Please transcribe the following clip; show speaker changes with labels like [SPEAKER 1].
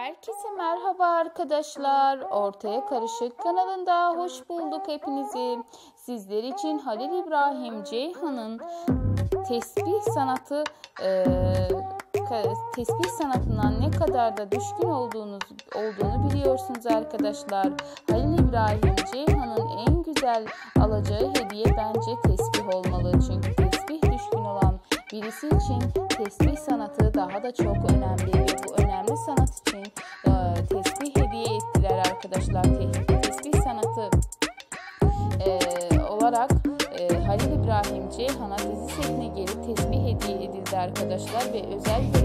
[SPEAKER 1] Herkese merhaba arkadaşlar. Ortaya Karışık kanalında hoş bulduk hepinizi. Sizler için Halil İbrahim Ceyhan'ın tesbih sanatına ne kadar da düşkün olduğunu biliyorsunuz arkadaşlar. Halil İbrahim Ceyhan'ın en güzel alacağı hediye bence tesbih olmalı. Çünkü tesbih düşkün olan birisi için tesbih sanatı daha da çok önemli ve bu önemli sanat için tesbih hediye ettiler arkadaşlar. Tesbih sanatı olarak Halil İbrahim Ceyhan'a dizi setine gelip tesbih hediye edildi arkadaşlar ve özel